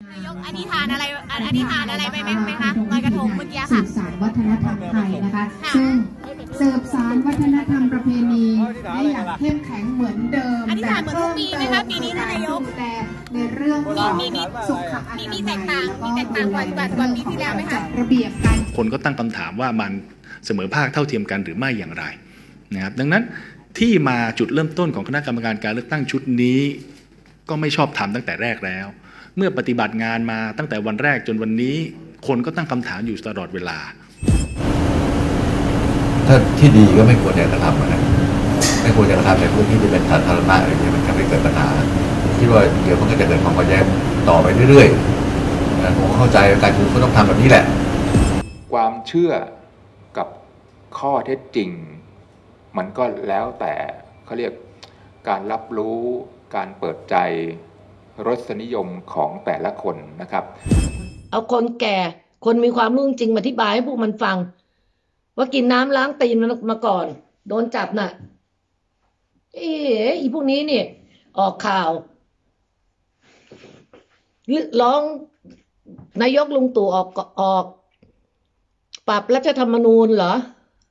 นายกอธิษฐานอะไรไปไหมคะลอยกระทงเมื่อกี้ค่ะสืบสานวัฒนธรรมไทยนะคะซึ่งสืบสานวัฒนธรรมประเพณีได้อย่างเข้มแข็งเหมือนเดิมอธิษฐานเหมือนทุกปีไหมคะปีนี้นายกแต่ในเรื่องของสุขอนามัยมีแตกต่างกว่าปีที่แล้วไหมคะระเบียบการคนก็ตั้งคำถามว่ามันเสมอภาคเท่าเทียมกันหรือไม่อย่างไรนะครับดังนั้นที่มาจุดเริ่มต้นของคณะกรรมการการเลือกตั้งชุดนี้ก็ไม่ชอบทำตั้งแต่แรกแล้วเมื่อปฏิบัติงานมาตั้งแต่วันแรกจนวันนี้คนก็ตั้งคำถามอยู่ตลอดเวลาถ้าที่ดีก็ไม่ควรจะกระทำนะไม่ควรจะกระทำในพื้นที่ที่เป็นสาธารณะอะไรอย่างเงี้ยมันจะไม่เกิดปัญหาคิดว่าเดี๋ยวมันก็จะเกิดความขัดแย้งต่อไปเรื่อยๆผมเข้าใจการชุมนุมก็ต้องทำแบบนี้แหละความเชื่อกับข้อเท็จจริงมันก็แล้วแต่เขาเรียกการรับรู้การเปิดใจรสนิยมของแต่ละคนนะครับเอาคนแก่คนมีความรู้จริงมาอธิบายให้พวกมันฟังว่ากินน้ำล้างตีนมาก่อนโดนจับน่ะอีพวกนี้เนี่ยออกข่าวร้องนายกลุงตู่ออกปรับรัฐธรรมนูญเหรอ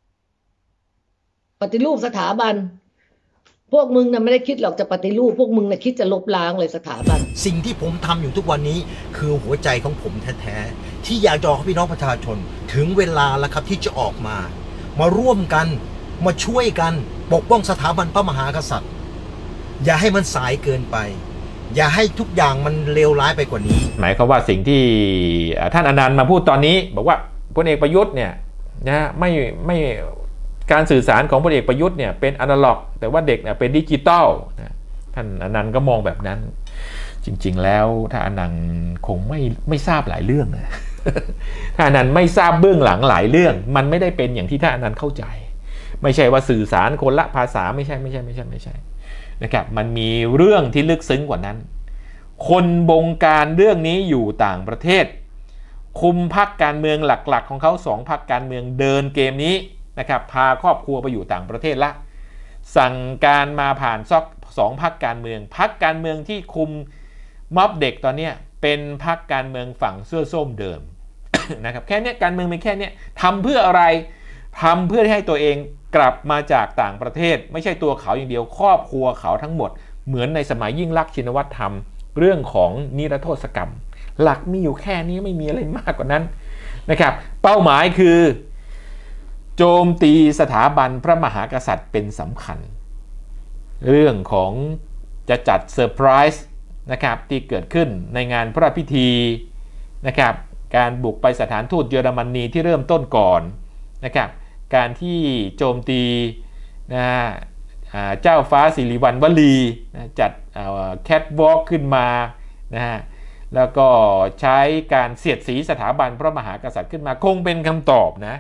ปฏิรูปสถาบันพวกมึงน่ะไม่ได้คิดหรอกจะปฏิรูปพวกมึงน่ะคิดจะลบล้างเลยสถาบันสิ่งที่ผมทำอยู่ทุกวันนี้คือหัวใจของผมแท้ๆที่อยากจะบอกพี่น้องประชาชนถึงเวลาแล้วครับที่จะออกมาร่วมกันมาช่วยกันปกป้องสถาบันพระมหากษัตริย์อย่าให้มันสายเกินไปอย่าให้ทุกอย่างมันเลวร้ายไปกว่านี้หมายความว่าสิ่งที่ท่านอนันต์มาพูดตอนนี้บอกว่าพลเอกประยุทธ์เนี่ยนะไม่การสื่อสารของพลเอกประยุทธ์เนี่ยเป็นอนาล็อกแต่ว่าเด็กเนี่ยเป็นดิจิตอลนะท่านอนันต์ก็มองแบบนั้นจริงๆแล้วถ้าอนันต์คงไม่ทราบหลายเรื่องนะถ้าอนันต์ไม่ทราบเบื้องหลังหลายเรื่องมันไม่ได้เป็นอย่างที่ท่านอนันต์เข้าใจไม่ใช่ว่าสื่อสารคนละภาษาไม่ใช่นะครับมันมีเรื่องที่ลึกซึ้งกว่านั้นคนบงการเรื่องนี้อยู่ต่างประเทศคุมพรรคการเมืองหลักๆของเขา2พรรคการเมืองเดินเกมนี้นะครับพาครอบครัวไปอยู่ต่างประเทศละสั่งการมาผ่าน2พรรคการเมืองที่คุมม็อบเด็กตอนนี้เป็นพรรคการเมืองฝั่งเสื้อส้มเดิม นะครับแค่นี้การเมืองเป็นแค่นี้ทำเพื่ออะไรทำเพื่อให้ตัวเองกลับมาจากต่างประเทศไม่ใช่ตัวเขาอย่างเดียวครอบครัวเขาทั้งหมดเหมือนในสมัยยิ่งลักษณ์ชินวัตรทำเรื่องของนิรโทษกรรมหลักมีอยู่แค่นี้ไม่มีอะไรมากกว่านั้นนะครับเป้าหมายคือโจมตีสถาบันพระมหากษัตริย์เป็นสำคัญเรื่องของจะจัดเซอร์ไพรส์นะครับที่เกิดขึ้นในงานพระพิธีนะครับการบุกไปสถานทูตเยอรมนีที่เริ่มต้นก่อนนะครับการที่โจมตีนะเจ้าฟ้าสิริวัณวลีจัดแคทวอล์กขึ้นมานะฮะแล้วก็ใช้การเสียดสีสถาบันพระมหากษัตริย์ขึ้นมาคงเป็นคำตอบนะ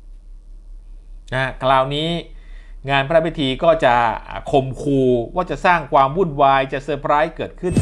คราวนี้งานพระพิธีก็จะข่มขู่ว่าจะสร้างความวุ่นวายจะเซอร์ไพรส์เกิดขึ้น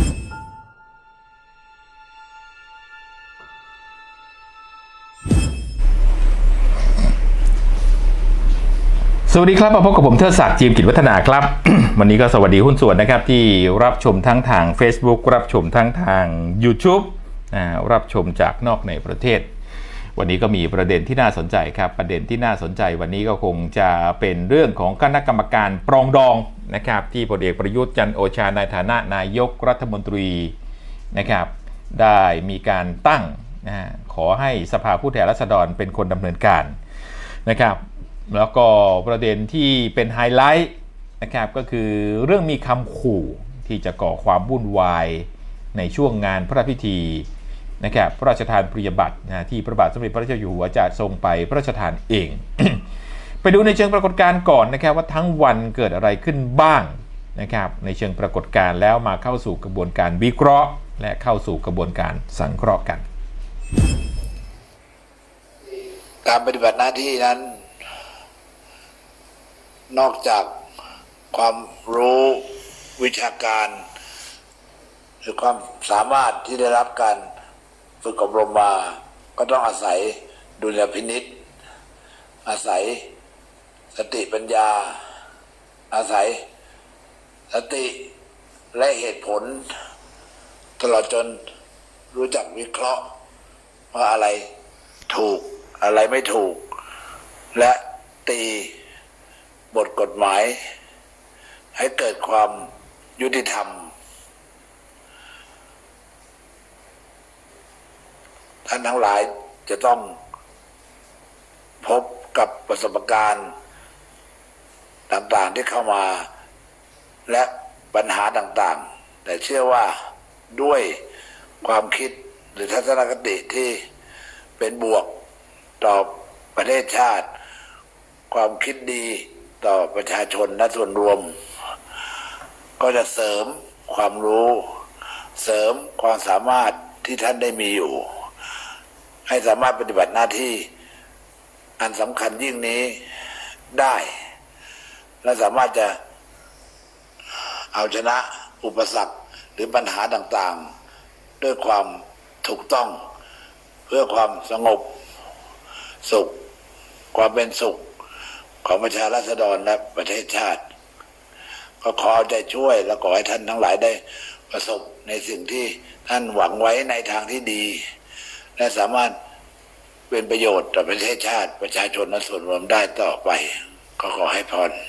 สวัสดีครับมาพบกับผมเทิดศักดิ์จีมกิจวัฒนาครับ วันนี้ก็สวัสดีหุ้นส่วนนะครับที่รับชมทั้งทาง Facebook รับชมทั้งทาง YouTube รับชมจากนอกในประเทศวันนี้ก็มีประเด็นที่น่าสนใจครับประเด็นที่น่าสนใจวันนี้ก็คงจะเป็นเรื่องของคณะกรรมการปรองดองนะครับที่พลเอกประยุทธ์จันทร์โอชาในฐานะนายกรัฐมนตรีนะครับได้มีการตั้งขอให้สภาผู้แทนราษฎรเป็นคนดำเนินการนะครับแล้วก็ประเด็นที่เป็นไฮไลท์นะครับก็คือเรื่องมีคำขู่ที่จะก่อความวุ่นวายในช่วงงานพระพิธีนะครับพระราชทานปริญญาบัตรที่พระบาทสมเด็จพระเจ้าอยู่หัวจะทรงไปพระราชทานเอง ไปดูในเชิงปรากฏการณ์ก่อนนะครับว่าทั้งวันเกิดอะไรขึ้นบ้างนะครับในเชิงปรากฏการณ์แล้วมาเข้าสู่กระบวนการวิเคราะห์และเข้าสู่กระบวนการสังเคราะห์กันการปฏิบัติหน้าที่นั้นนอกจากความรู้วิชาการหรือความสามารถที่ได้รับการฝึกอบรมมาก็ต้องอาศัยดุลยพินิจอาศัยสติปัญญาอาศัยสติและเหตุผลตลอดจนรู้จักวิเคราะห์ว่าอะไรถูกอะไรไม่ถูกและตีบทกฎหมายให้เกิดความยุติธรรมท่านทั้งหลายจะต้องพบกับประสบการณ์ต่างๆที่เข้ามาและปัญหาต่างๆแต่เชื่อว่าด้วยความคิดหรือทัศนคติที่เป็นบวกต่อประเทศชาติความคิดดีต่อประชาชนและส่วนรวมก็จะเสริมความรู้เสริมความสามารถที่ท่านได้มีอยู่ให้สามารถปฏิบัติหน้าที่อันสำคัญยิ่งนี้ได้และสามารถจะเอาชนะอุปสรรคหรือปัญหาต่างๆด้วยความถูกต้องเพื่อความสงบสุขความเป็นสุขของประชาราษฎรและประเทศชาติก็ขอเอาใจช่วยและขอให้ท่านทั้งหลายได้ประสบในสิ่งที่ท่านหวังไว้ในทางที่ดีและสามารถเป็นประโยชน์ต่อประเทศชาติประชาชนและส่วนรวมได้ต่อไปก็ขอให้พร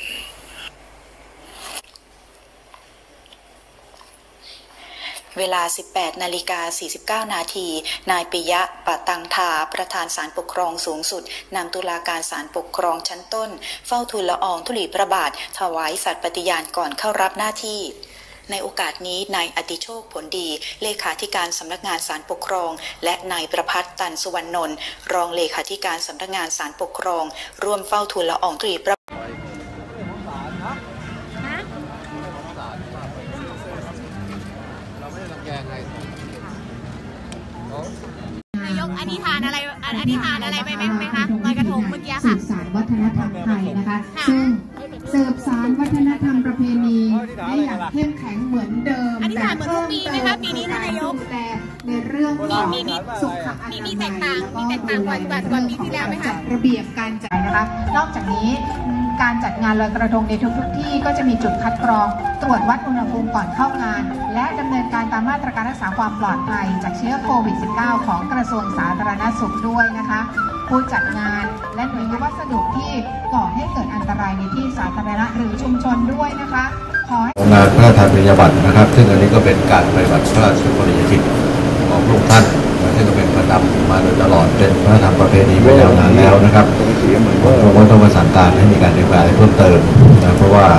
เวลา 18:49 น.นายปิยะ ปะตังทาประธานศาลปกครองสูงสุดนำตุลาการศาลปกครองชั้นต้นเฝ้าทูลละอองธุลีพระบาทถวายสัตย์ปฏิญาณก่อนเข้ารับหน้าที่ในโอกาสนี้นายอติโชคผลดีเลขาธิการสำนักงานศาลปกครองและนายประภัส ตันสุวรรณนนท์รองเลขาธิการสำนักงานศาลปกครองร่วมเฝ้าทูลละอองธุลีพระนายกอธิษฐานอะไรไปไหมคะลอยกระทงเมื่อกี้ค่ะสืบสานวัฒนธรรมไทยนะคะซึ่งสืบสานวัฒนธรรมประเพณีได้อย่างเข้มแข็งเหมือนเดิมอธิษฐานเหมือนทุกปีไหมคะปีนี้นายกแต่ในเรื่องของสุขอนามัยมีแตกต่างก่อนปีที่แล้วไหมคะระเบียบการจัดนะคะนอกจากนี้การจัดงานลอยกระทงในทุกที่ก็จะมีจุดคัดกรองตรวจวัดอุณหภูมิก่อนเข้างานและดำเนินการตามมาตรการรักษาความปลอดภัยจากเชื้อโควิด -19 ของกระทรวงสาธารณสุขด้วยนะคะผู้จัดงานและหน่วยงานวัสดุที่ก่อให้เกิดอันตรายในที่สาธารณะหรือชุมชนด้วยนะคะงานพระราชทานปริญญาบัตรนะครับซึ่งอันนี้ก็เป็นการปฏิบัติพระราชกรณียกิจของพระองค์ท่านซึ่งก็เป็นประจำมาโดยตลอดเป็นพระราชธรรมประเพณีมายาวนานแล้วนะครับผมก็ต้องมาสั่งการให้มีการดำเนินการเพิ่มเติมนะเพราะว่า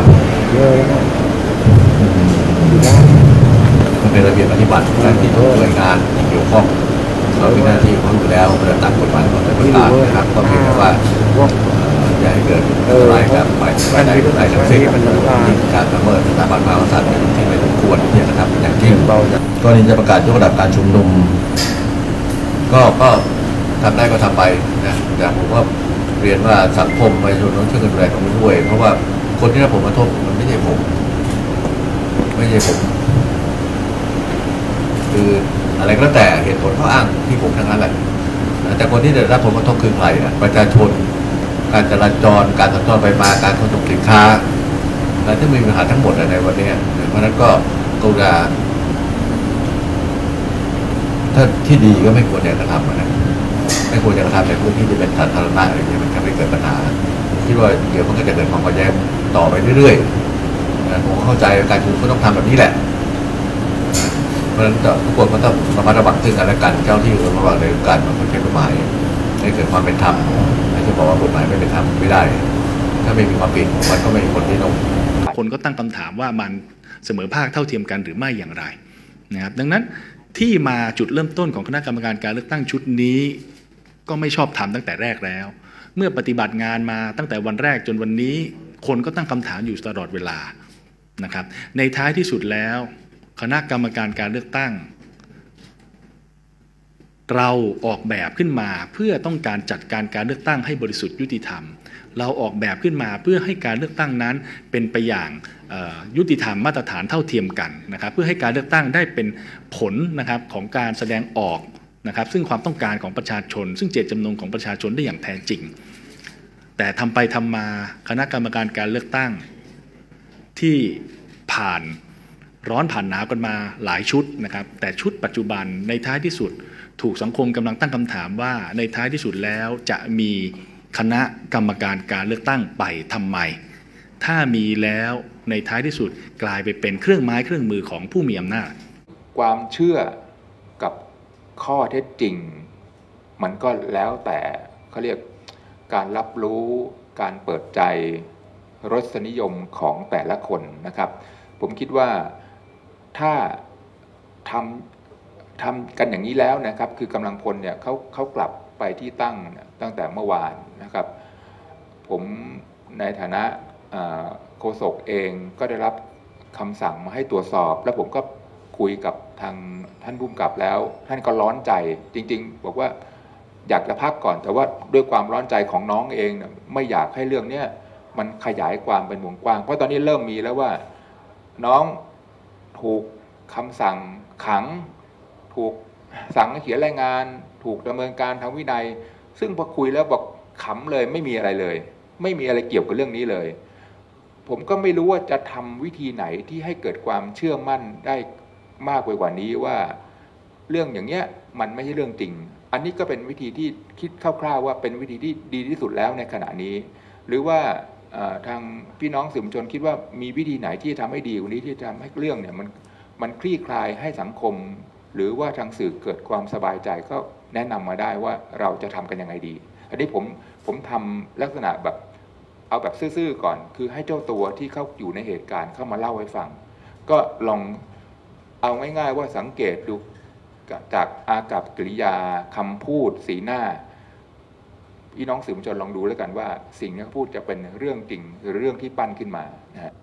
มันเป็นระเบียบปฏิบัติและที่หน่วยงานที่เกี่ยวข้องเขามีหน้าที่เขาอยู่แล้วเพื่อตามกฎหมายของประกาศนะครับก็เพียงแต่ว่าอย่าให้เกิดอะไรกับไปไหนทั้งสิ้นการละเมิดสถาบันพระมหากษัตริย์ที่ไม่สมควรเนี่ยนะครับอย่างที่ก็นี่จะประกาศยกระดับการชุมนุมก็ทำได้ก็ทำไปนะแต่ผมว่าเรียนว่าสังคมประชาชนต้องช่วยกันดูแลตรงนี้ด้วยเพราะว่าคนที่รับผลกระทบมันไม่ใช่ผมคืออะไรก็แล้วแต่เหตุผลเขาอ้างที่ผมทั้งนั้นแหละแต่คนที่ได้รับผลกระทบคือใครนะประชาชนการจราจรการสัญจรไปมาการขนส่งสินค้าอะไรที่มีปัญหาทั้งหมดในวันนี้เพราะนั้นก็กรุณาถ้าที่ดีก็ไม่ควรจะกระทำนะไม่ควรจะกระทำในพื้นที่ที่เป็นสาธารณะอะไรอย่างนี้มันทำให้เกิดปัญหาคิดว่าเดี๋ยวมันก็จะเกิดความขัดแย้งต่อไปเรื่อยๆผมเข้าใจการชุมนุมก็ต้องทำแบบนี้แหละเพราะฉะนั้นทุกคนก็ต้องระมัดระวังซึ่งกันและกันเจ้าที่ระวังในการบังคับใช้กฎหมายให้เกิดความเป็นธรรมไม่ใช่บอกว่ากฎหมายไม่เป็นธรรมไม่ได้ถ้าไม่มีความผิดมันก็ไม่มีคนที่ต้องคนก็ตั้งคำถามว่ามันเสมอภาคเท่าเทียมกันหรือไม่อย่างไรนะครับดังนั้นที่มาจุดเริ่มต้นของคณะกรรมการการเลือกตั้งชุดนี้ก็ไม่ชอบธรรมตั้งแต่แรกแล้วเมื่อปฏิบัติงานมาตั้งแต่วันแรกจนวันนี้คนก็ตั้งคำถามอยู่ตลอดเวลานะครับในท้ายที่สุดแล้วคณะกรรมการการเลือกตั้งเราออกแบบขึ้นมาเพื่อต้องการจัดการเลือกตั้งให้บริสุทธิ์ยุติธรรมเราออกแบบขึ้นมาเพื่อให้การเลือกตั้งนั้นเป็นไปอย่างยุติธรรมมาตรฐานเท่าเทียมกันนะครับเพื่อให้การเลือกตั้งได้เป็นผลนะครับของการแสดงออกนะครับซึ่งความต้องการของประชาชนซึ่งเจตจำนงของประชาชนได้อย่างแท้จริงแต่ทำไปทำมาคณะกรรมการการเลือกตั้งที่ผ่านร้อนผ่านหนาวกันมาหลายชุดนะครับแต่ชุดปัจจุบันในท้ายที่สุดถูกสังคมกำลังตั้งคำถามว่าในท้ายที่สุดแล้วจะมีคณะกรรมการการเลือกตั้งไปทำไมถ้ามีแล้วในท้ายที่สุดกลายไปเป็นเครื่องไม้เครื่องมือของผู้มีอำนาจความเชื่อกับข้อเท็จจริงมันก็แล้วแต่เขาเรียกการรับรู้การเปิดใจรสนิยมของแต่ละคนนะครับผมคิดว่าถ้าทำกันอย่างนี้แล้วนะครับคือกำลังพลเนี่ยเขากลับไปที่ตั้งแต่เมื่อวานนะครับผมในฐานะโฆษกเองก็ได้รับคำสั่งมาให้ตรวจสอบแล้วผมก็คุยกับทางท่านผู้กำกับแล้วท่านก็ร้อนใจจริงๆบอกว่าอยากจะพักก่อนแต่ว่าด้วยความร้อนใจของน้องเองเนี่ยไม่อยากให้เรื่องนี้มันขยายความเป็นวงกว้างเพราะตอนนี้เริ่มมีแล้วว่าน้องถูกคำสั่งขังถูกสั่งให้เขียนรายงานถูกดำเนินการทางวินัยซึ่งพอคุยแล้วบอกขำเลยไม่มีอะไรเลยไม่มีอะไรเกี่ยวกับเรื่องนี้เลยผมก็ไม่รู้ว่าจะทำวิธีไหนที่ให้เกิดความเชื่อมั่นได้มากไปกว่านี้ว่าเรื่องอย่างเงี้ยมันไม่ใช่เรื่องจริงอันนี้ก็เป็นวิธีที่คิดคร่าวๆว่าเป็นวิธีที่ดีที่สุดแล้วในขณะนี้หรือว่าทางพี่น้องสื่อมวลชนคิดว่ามีวิธีไหนที่ทำให้ดีกว่านี้ที่ทำให้เรื่องเนี่ยมันคลี่คลายให้สังคมหรือว่าทางสื่อเกิดความสบายใจก็แนะนำมาได้ว่าเราจะทำกันยังไงดีอันนี้ผมทำลักษณะแบบเอาแบบซื่อๆก่อนคือให้เจ้าตัวที่เขาอยู่ในเหตุการณ์เข้ามาเล่าให้ฟังก็ลองเอาง่ายๆว่าสังเกตดูจากอากัปกิริยาคำพูดสีหน้าพี่น้องสื่อมวลชนลองดูแล้วกันว่าสิ่งที่เขาพูดจะเป็นเรื่องจริงหรือเรื่องที่ปั้นขึ้นมานะฮะ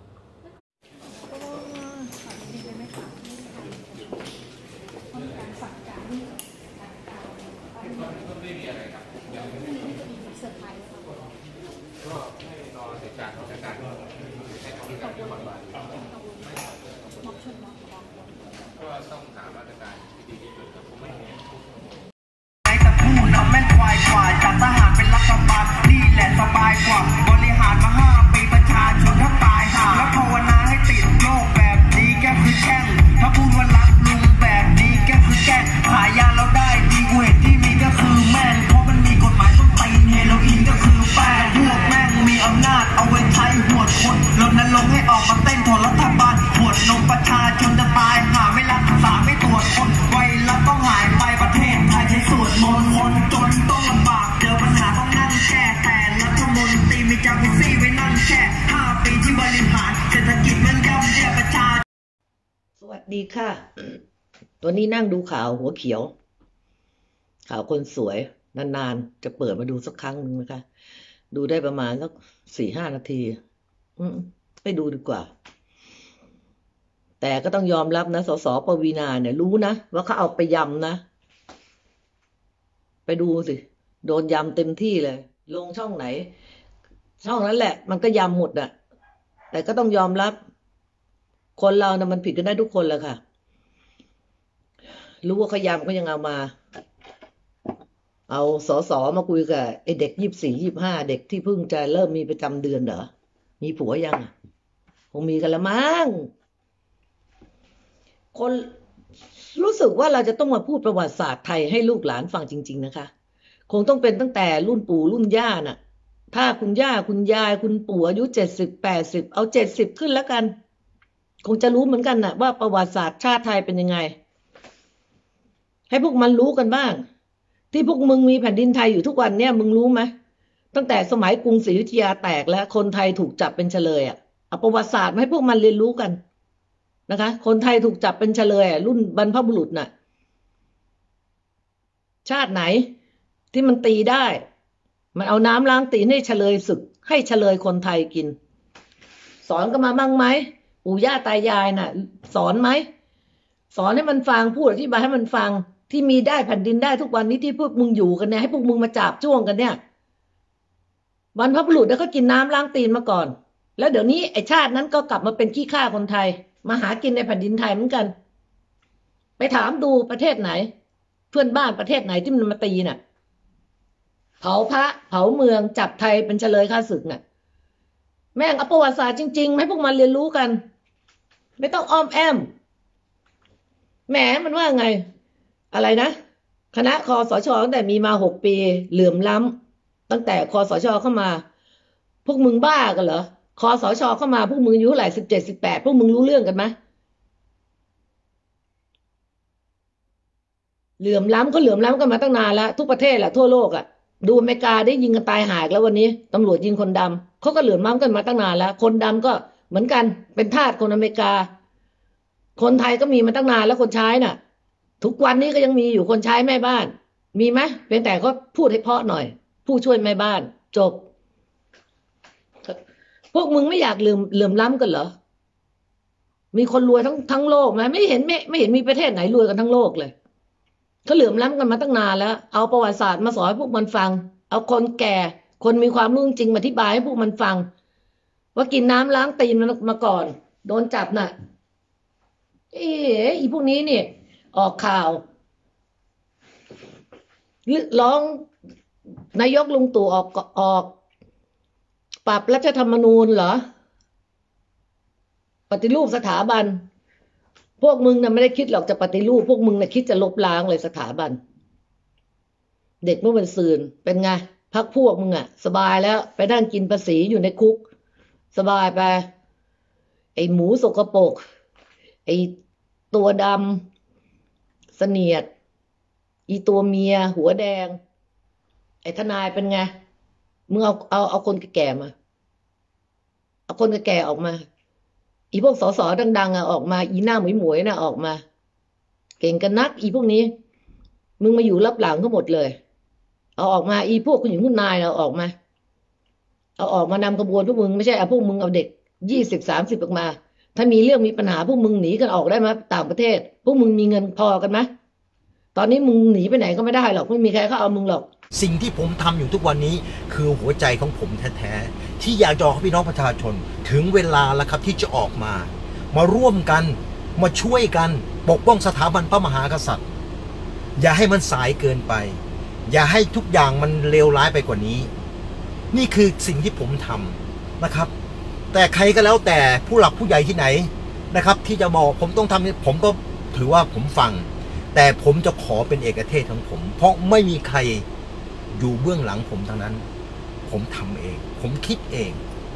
ดีค่ะตัวนี้นั่งดูข่าวหัวเขียวข่าวคนสวยนานๆจะเปิดมาดูสักครั้งหนึ่งนะคะดูได้ประมาณสัก 4-5 นาทีไปดูดีกว่าแต่ก็ต้องยอมรับนะสสปวีณาเนี่ยรู้นะว่าเขาเอาไปยำนะไปดูสิโดนยำเต็มที่เลยลงช่องไหนช่องนั้นแหละมันก็ยำหมดอ่ะแต่ก็ต้องยอมรับคนเรานะมันผิดกันได้ทุกคนแหละค่ะรู้ว่าเขายำก็ยังเอาสสมาคุยกับไอเด็ก24-25เด็กที่เพิ่งจะเริ่มมีประจำเดือนเหรอมีผัวยังคงมีกันละมั้งคนรู้สึกว่าเราจะต้องมาพูดประวัติศาสตร์ไทยให้ลูกหลานฟังจริงๆนะคะคงต้องเป็นตั้งแต่รุ่นปู่รุ่นย่าน่ะถ้าคุณย่าคุณยายคุณปู่อายุ70-80เอา70ขึ้นแล้วกันคงจะรู้เหมือนกันนะว่าประวัติศาสตร์ชาติไทยเป็นยังไงให้พวกมันรู้กันบ้างที่พวกมึงมีแผ่นดินไทยอยู่ทุกวันเนี่ยมึงรู้ไหมตั้งแต่สมัยกรุงศรีอยุธยาแตกแล้วคนไทยถูกจับเป็นเฉลยเอาประวัติศาสตร์มาให้พวกมันเรียนรู้กันนะคะคนไทยถูกจับเป็นเฉลยรุ่นบรรพบุรุษน่ะชาติไหนที่มันตีได้มันเอาน้ำล้างตีนให้เฉลยศึกให้เฉลยคนไทยกินสอนกันมาบ้างไหมปู่ย่าตายายน่ะสอนไหมสอนให้มันฟังพูดอธิบายให้มันฟังที่มีได้แผ่นดินได้ทุกวันนี้ที่พวกมึงอยู่กันเนี่ยให้พวกมึงมาจับจ้วงกันเนี่ยบรรพบุรุษเนี่ยเขากินน้ำล้างตีนมาก่อนแล้วเดี๋ยวนี้ไอ้ชาตินั้นก็กลับมาเป็นขี้ข้าคนไทยมาหากินในแผ่นดินไทยเหมือนกันไปถามดูประเทศไหนเพื่อนบ้านประเทศไหนที่มันมาตีน่ะเผาพระเผาเมืองจับไทยเป็นเฉลยฆ่าศึกน่ะแม่งเอาประวัติศาสตร์จริงๆให้พวกมันเรียนรู้กันไม่ต้องอ้อมแอมแหมมันว่าไงอะไรนะคณะคสช.ตั้งแต่มีมา6 ปีเหลื่อมล้ำตั้งแต่คสช.เข้ามาพวกมึงบ้ากันเหรอคสช.เข้ามาพวกมึงอายุเท่าไหร่17 18พวกมึงรู้เรื่องกันไหมเหลื่อมล้ำก็เหลื่อมล้ำกันมาตั้งนานแล้วทุกประเทศแหละทั่วโลกอ่ะดูอเมริกาได้ยิงกันตายหายแล้ววันนี้ตำรวจยิงคนดำเขาก็เหลื่อมล้ำกันมาตั้งนานแล้วคนดำก็เหมือนกันเป็นทาสคนอเมริกาคนไทยก็มีมาตั้งนานแล้วคนใช้น่ะทุกวันนี้ก็ยังมีอยู่คนใช้แม่บ้านมีไหมเพียงแต่ก็พูดให้เพราะหน่อยผู้ช่วยแม่บ้านจบพวกมึงไม่อยากเหลื่อมล้ำกันเหรอมีคนรวยทั้งโลกไหมไม่เห็นมีประเทศไหนรวยกันทั้งโลกเลยเขาเหลื่อมล้ำกันมาตั้งนานแล้วเอาประวัติศาสตร์มาสอนให้พวกมันฟังเอาคนแก่คนมีความรู้จริงมาอธิบายให้พวกมันฟังว่ากินน้ำล้างตีนมาก่อนโดนจับน่ะอีพวกนี้เนี่ยออกข่าวร้องนายกลุงตู่ออกปรับรัฐธรรมนูญเหรอปฏิรูปสถาบันพวกมึงน่ะไม่ได้คิดหรอกจะปฏิรูปพวกมึงน่ะคิดจะลบล้างเลยสถาบันเด็กเมื่อวันซืนเป็นไงพักพวกมึงอ่ะสบายแล้วไปนั่งกินภาษีอยู่ในคุกสบายไปไอ้หมูสกปรกไอ้ตัวดำเสนียดอีตัวเมียหัวแดงไอ้ทนายเป็นไงมึงเอาคนแก่มาเอาคนแก่ออกมาอีพวกสสดังๆอ่ะออกมาอีหน้าหมวยๆน่ะออกมาเก่งกันนักอีพวกนี้มึงมาอยู่รับหลังก็หมดเลยเอาออกมาอีพวกคุณหญิงคุณนายเอาออกมานำกระบวนพวกมึงไม่ใช่เอาพวกมึงเอาเด็ก20-30ออกมาถ้ามีเรื่องมีปัญหาพวกมึงหนีกันออกได้ไหมต่างประเทศพวกมึงมีเงินพอกันไหมตอนนี้มึงหนีไปไหนก็ไม่ได้หรอกไม่มีใครเขาเอามึงหรอกสิ่งที่ผมทำอยู่ทุกวันนี้คือหัวใจของผมแท้ๆที่อยากจะให้พี่น้องประชาชนถึงเวลาแล้วครับที่จะออกมาร่วมกันมาช่วยกันปกป้องสถาบันพระมหากษัตริย์อย่าให้มันสายเกินไปอย่าให้ทุกอย่างมันเลวร้ายไปกว่านี้นี่คือสิ่งที่ผมทำนะครับแต่ใครก็แล้วแต่ผู้หลักผู้ใหญ่ที่ไหนนะครับที่จะบอกผมต้องทำผมก็ถือว่าผมฟังแต่ผมจะขอเป็นเอกเทศของผมเพราะไม่มีใครอยู่เบื้องหลังผมทั้งนั้นผมทำเองผมคิดเอง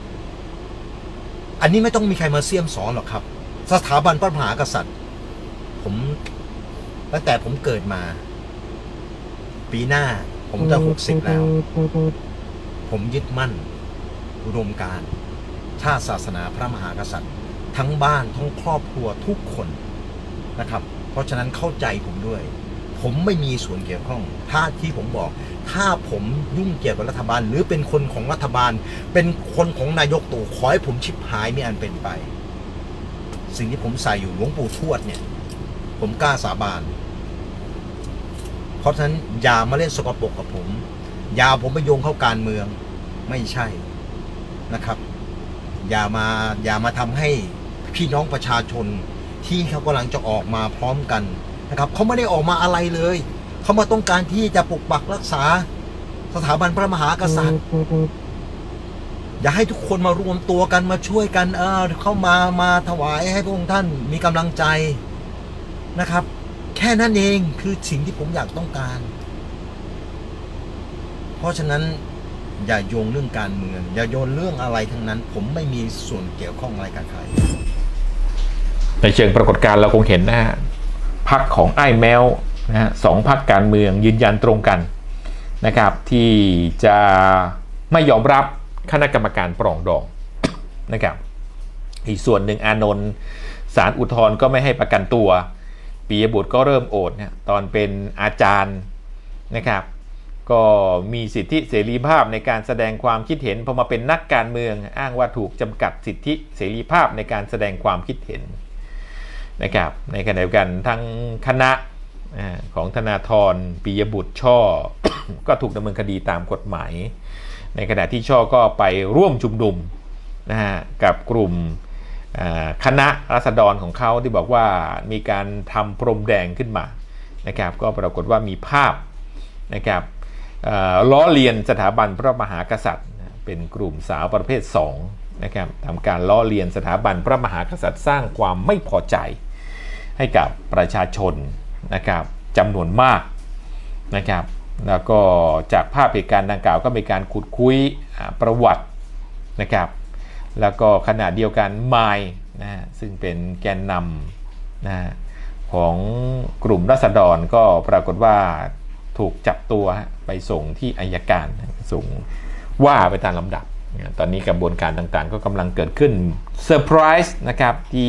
อันนี้ไม่ต้องมีใครมาเสี่ยมสอนหรอกครับสถาบันพระมหากษัตริย์ผมตั้งแต่ผมเกิดมาปีหน้าผมจะ60แล้วผมยึดมั่นอุดมการณ์ชาติศาสนาพระมหากษัตริย์ทั้งบ้านทั้งครอบครัวทุกคนนะครับเพราะฉะนั้นเข้าใจผมด้วยผมไม่มีส่วนเกี่ยวข้องถ้าที่ผมบอกถ้าผมยุ่งเกี่ยวกับรัฐบาลหรือเป็นคนของรัฐบาลเป็นคนของนายกตู่ขอให้ผมชิบหายมีอันเป็นไปสิ่งที่ผมใส่อยู่หลวงปู่ทวดเนี่ยผมกล้าสาบานเพราะฉะนั้นอย่ามาเล่นสกปรกกับผมอย่าผมไปโยงเข้าการเมืองไม่ใช่นะครับอย่ามาทำให้พี่น้องประชาชนที่เขากำลังจะออกมาพร้อมกันนะครับเขาไม่ได้ออกมาอะไรเลยเขามาต้องการที่จะปกปักรักษาสถาบันพระมหากษัตริย์อย่าให้ทุกคนมารวมตัวกันมาช่วยกันเข้ามาถวายให้พระองค์ท่านมีกำลังใจนะครับแค่นั้นเองคือสิ่งที่ผมอยากต้องการเพราะฉะนั้นอย่าโยงเรื่องการเมืองอย่าโยนเรื่องอะไรทั้งนั้นผมไม่มีส่วนเกี่ยวข้องอะไรกับใครในเชิงปรากฏการณ์เราคงเห็นนะฮะพรรคของไอ้แมวนะฮะ2 พรรคการเมืองยืนยันตรงกันนะครับที่จะไม่ยอมรับคณะกรรมการปรองดองนะครับอีกส่วนหนึ่งอานนท์ศาลอุทธรณ์ก็ไม่ให้ประกันตัวปิยบุตรก็เริ่มโอดเนี่ยตอนเป็นอาจารย์นะครับก็มีสิทธิเสรีภาพในการแสดงความคิดเห็นพอมาเป็นนักการเมืองอ้างว่าถูกจำกัดสิทธิเสรีภาพในการแสดงความคิดเห็นนะครับในขณะเดียวกันทั้งคณะของธนาธรปิยบุตรช่อ ก็ถูกดำเนินคดีตามกฎหมายในขณะที่ช่อก็ไปร่วมชุมนุมนะฮะกับกลุ่มคณะราษฎรของเขาที่บอกว่ามีการทำพรมแดงขึ้นมานะครับก็ปรากฏว่ามีภาพนะครับล้อเลียนสถาบันพระมหากษัตริย์เป็นกลุ่มสาวประเภท2 นะครับทำการล้อเลียนสถาบันพระมหากษัตริย์สร้างความไม่พอใจให้กับประชาชนนะครับจำนวนมากนะครับแล้วก็จากภาพเหตุการณ์ดังกล่าวก็มีการขุดคุยประวัตินะครับแล้วก็ขณะเดียวกันมายนะซึ่งเป็นแกนนำนะของกลุ่มราษฎรก็ปรากฏว่าถูกจับตัวไปส่งที่อัยการส่งว่าไปตามลำดับตอนนี้กระบวนการต่างๆก็กำลังเกิดขึ้นเซอร์ไพรส์นะครับที่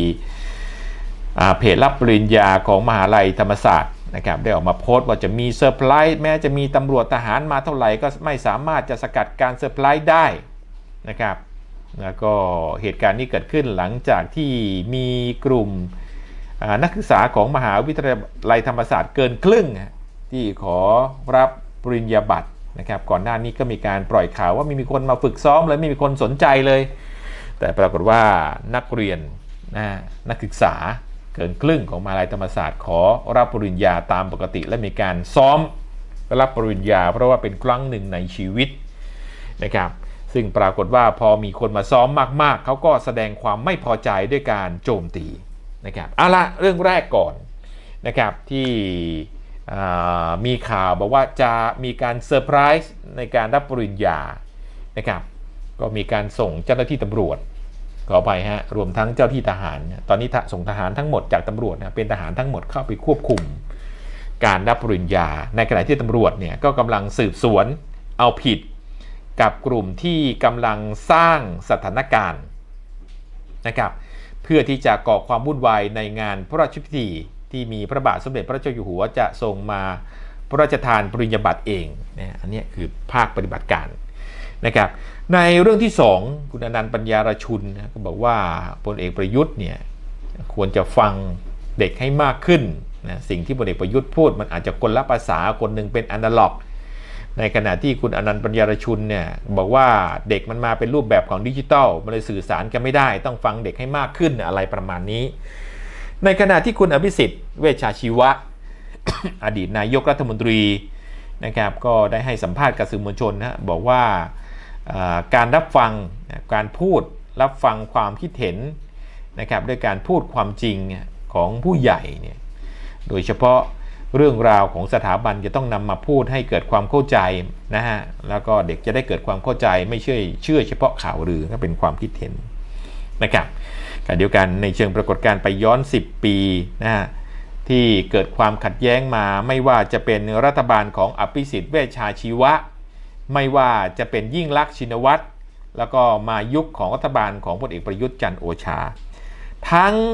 เพจรับปริญญาของมหาลัยธรรมศาสตร์นะครับได้ออกมาโพสต์ว่าจะมีเซอร์ไพรส์แม้จะมีตำรวจทหารมาเท่าไหร่ก็ไม่สามารถจะสกัดการเซอร์ไพรส์ได้นะครับแล้วก็เหตุการณ์นี้เกิดขึ้นหลังจากที่มีกลุ่มนักศึกษาของมหาวิทยาลัยธรรมศาสตร์เกินครึ่งที่ขอรับปริญญาบัตรนะครับก่อนหน้านี้ก็มีการปล่อยข่าวว่ามีคนมาฝึกซ้อมเลยไม่มีคนสนใจเลยแต่ปรากฏว่านักเรียนนักศึกษาเกินครึ่งของมหาวิทยาลัยธรรมศาสตร์ขอรับปริญญาตามปกติและมีการซ้อมรับปริญญาเพราะว่าเป็นครั้งหนึ่งในชีวิตนะครับซึ่งปรากฏว่าพอมีคนมาซ้อมมากๆเขาก็แสดงความไม่พอใจด้วยการโจมตีนะครับเอาละเรื่องแรกก่อนนะครับที่มีข่าวบอกว่าจะมีการเซอร์ไพรส์ในการรับปริญญานะครับก็มีการส่งเจ้าหน้าที่ตำรวจขออภัยฮะรวมทั้งเจ้าที่ทหารตอนนี้ส่งทหารทั้งหมดจากตำรวจเป็นทหารทั้งหมดเข้าไปควบคุมการรับปริญญาในขณะที่ตำรวจเนี่ยก็กำลังสืบสวนเอาผิดกับกลุ่มที่กำลังสร้างสถานการณ์นะครับเพื่อที่จะก่อความวุ่นวายในงานพระราชพิธีที่มีพระบาทสมเด็จพระเจ้าอยู่หัวจะทรงมาพระราชทานปริญญาบัตรเองนะอันนี้คือภาคปฏิบัติการนะครับในเรื่องที่2คุณอนันต์ปัญญารชุนก็บอกว่าพลเอกประยุทธ์เนี่ยควรจะฟังเด็กให้มากขึ้นนะสิ่งที่พลเอกประยุทธ์พูดมันอาจจะคนละภาษาคนหนึ่งเป็นอนาล็อกในขณะที่คุณอนันต์ปัญญารชุนเนี่ยบอกว่าเด็กมันมาเป็นรูปแบบของดิจิทัลมันเลยสื่อสารกันไม่ได้ต้องฟังเด็กให้มากขึ้นอะไรประมาณนี้ในขณะที่คุณอภิสิทธิ์เวชชาชีวะ อดีตนายกรัฐมนตรีนะครับก็ได้ให้สัมภาษณ์กับสื่อมวลชนนะบอกว่าการรับฟังการพูดรับฟังความคิดเห็นนะครับด้วยการพูดความจริงของผู้ใหญ่เนี่ยโดยเฉพาะเรื่องราวของสถาบันจะต้องนำมาพูดให้เกิดความเข้าใจนะฮะแล้วก็เด็กจะได้เกิดความเข้าใจไม่เชื่อเฉพาะข่าวลือก็เป็นความคิดเห็นนะครับการเดียวกันในเชิงปรากฏการณ์ไปย้อน10 ปีนะฮะที่เกิดความขัดแย้งมาไม่ว่าจะเป็นรัฐบาลของอภิสิทธิ์เวชชาชีวะไม่ว่าจะเป็นยิ่งลักษณ์ชินวัตรแล้วก็มายุคของรัฐบาลของพลเอกประยุทธ์จันทร์โอชาทั้ง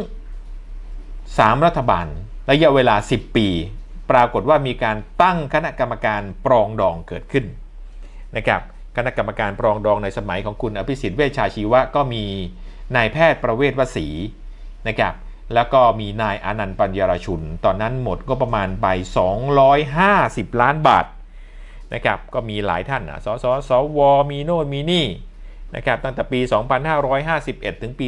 3รัฐบาลระยะเวลา10 ปีปรากฏว่ามีการตั้งคณะกรรมการปรองดองเกิดขึ้นนะครับคณะกรรมการปรองดองในสมัยของคุณอภิสิทธิ์เวชชาชีวะก็มีนายแพทย์ประเวศวสีนะครับแล้วก็มีนายอนันต์ปัญญารชุนตอนนั้นหมดก็ประมาณไป250 ล้านบาทนะครับก็มีหลายท่านสวมีโน่นมีนี่นะครับตั้งแต่ปี2551ถึงปี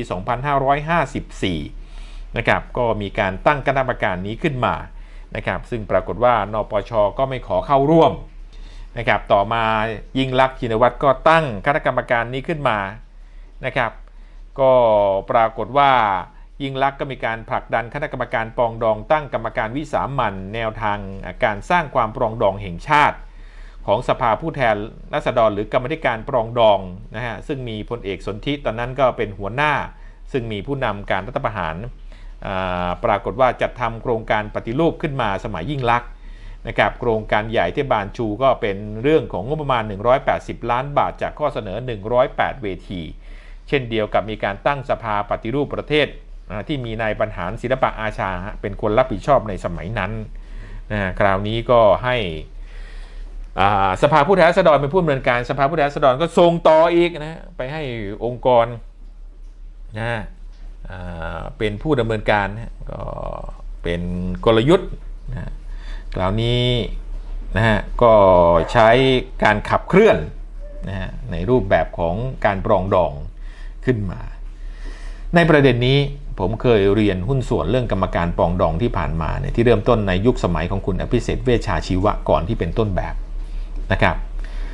2554นะครับก็มีการตั้งคณะกรรมการนี้ขึ้นมานะครับซึ่งปรากฏว่านปช.ก็ไม่ขอเข้าร่วมนะครับต่อมายิ่งลักษณ์ชินวัตรก็ตั้งคณะกรรมการนี้ขึ้นมานะครับก็ปรากฏว่ายิ่งลักษณ์ก็มีการผลักดันคณะกรรมการปรองดองตั้งกรรมการวิสามัญแนวทางการสร้างความปรองดองแห่งชาติของสภาผู้แทนราษฎรหรือกรรมาธิการปรองดองนะฮะซึ่งมีพลเอกสนธิตอนนั้นก็เป็นหัวหน้าซึ่งมีผู้นำการรัฐประหารปรากฏว่าจัดทำโครงการปฏิรูปขึ้นมาสมัยยิ่งลักษณ์นะครับโครงการใหญ่ที่บานชูก็เป็นเรื่องของงบประมาณ180 ล้านบาทจากข้อเสนอ108 เวทีเช่นเดียวกับมีการตั้งสภาปฏิรูปประเทศที่มีนายบรรหารศิลปะอาชาเป็นคนรับผิดชอบในสมัยนั้นคราวนี้ก็ให้สภาผู้แทนราษฎรเป็นผู้ดำเนินการสภาผู้แทนราษฎรก็ส่งต่ออีกนะไปให้องค์กรนะเป็นผู้ดำเนินการก็เป็นกลยุทธ์นะคราวนี้นะฮะก็ใช้การขับเคลื่อนนะฮะในรูปแบบของการปรองดองขึ้นมาในประเด็นนี้ผมเคยเรียนหุ้นส่วนเรื่องกรรมการปรองดองที่ผ่านมาเนี่ยที่เริ่มต้นในยุคสมัยของคุณอภิสิทธิ์เวชชาชีวะก่อนที่เป็นต้นแบบนะครับ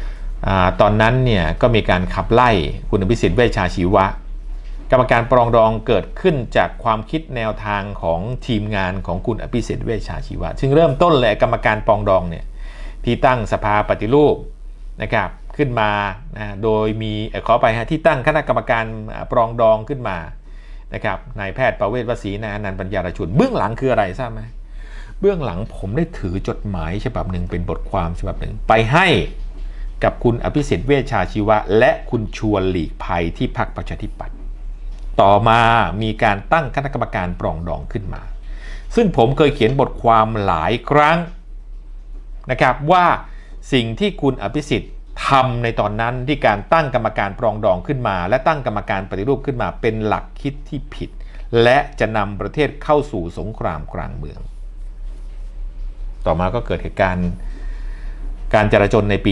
ตอนนั้นเนี่ยก็มีการขับไล่คุณอภิสิทธิ์เวชชาชีวะกรรมการปรองดองเกิดขึ้นจากความคิดแนวทางของทีมงานของคุณอภิสิทธิ์เวชชาชีวะซึ่งเริ่มต้นเลยกรรมการปรองดองเนี่ยที่ตั้งสภาปฏิรูปนะครับขึ้นมาโดยมีขอไปที่ตั้งคณะกรรมการปรองดองขึ้นมานะครับนายแพทย์ประเวศวสีนายอนันต์ปัญญารชุนเบื้องหลังคืออะไรทราบไหมเบื้องหลังผมได้ถือจดหมายฉบับหนึ่งเป็นบทความฉบับหนึ่งไปให้กับคุณอภิสิทธิ์เวชชาชีวะและคุณชวนหลีกภัยที่พรรคประชาธิปัตย์ต่อมามีการตั้งคณะกรรมการปรองดองขึ้นมาซึ่งผมเคยเขียนบทความหลายครั้งนะครับว่าสิ่งที่คุณอภิสิทธิ์ทำในตอนนั้นที่การตั้งกรรมการปรองดองขึ้นมาและตั้งกรรมการปฏิรูปขึ้นมาเป็นหลักคิดที่ผิดและจะนำประเทศเข้าสู่สงครามกลางเมืองต่อมาก็เกิดเหตุการณ์การจราจรในปี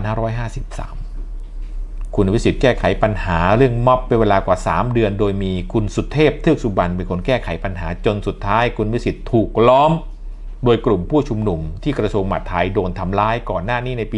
2553 คุณอภิสิทธิ์แก้ไขปัญหาเรื่องม็อบเป็นเวลากว่า3เดือนโดยมีคุณสุเทพเทือกสุบรรณเป็นคนแก้ไขปัญหาจนสุดท้ายคุณอภิสิทธิ์ถูกล้อมโดยกลุ่มผู้ชุมนุมที่กระทรวงมหาดไทยโดนทำร้ายก่อนหน้านี้ในปี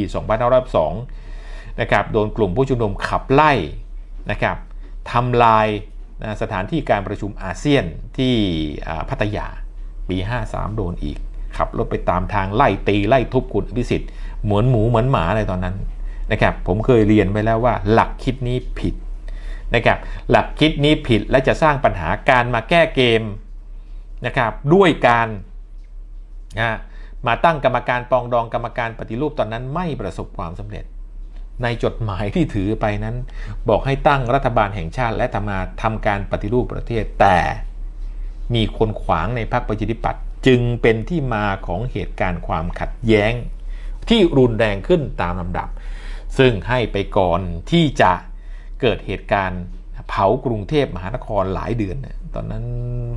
2502 นะครับโดนกลุ่มผู้ชุมนุมขับไล่นะครับทำลายสถานที่การประชุมอาเซียนที่พัทยาปี 53 โดนอีกขับรถไปตามทางไล่ตีไล่ทุบคุณอภิสิทธิ์เหมือนหมูเหมือนหมาในตอนนั้นนะครับผมเคยเรียนไว้แล้วว่าหลักคิดนี้ผิดนะครับหลักคิดนี้ผิดและจะสร้างปัญหาการมาแก้เกมนะครับด้วยการมาตั้งกรรมการปรองดองกรรมการปฏิรูปตอนนั้นไม่ประสบความสำเร็จในจดหมายที่ถือไปนั้นบอกให้ตั้งรัฐบาลแห่งชาติและทำการปฏิรูปประเทศแต่มีคนขวางในพรรคประชาธิปัตย์จึงเป็นที่มาของเหตุการณ์ความขัดแย้งที่รุนแรงขึ้นตามลำดับซึ่งให้ไปก่อนที่จะเกิดเหตุการณ์เผากรุงเทพมหานครหลายเดือนตอนนั้น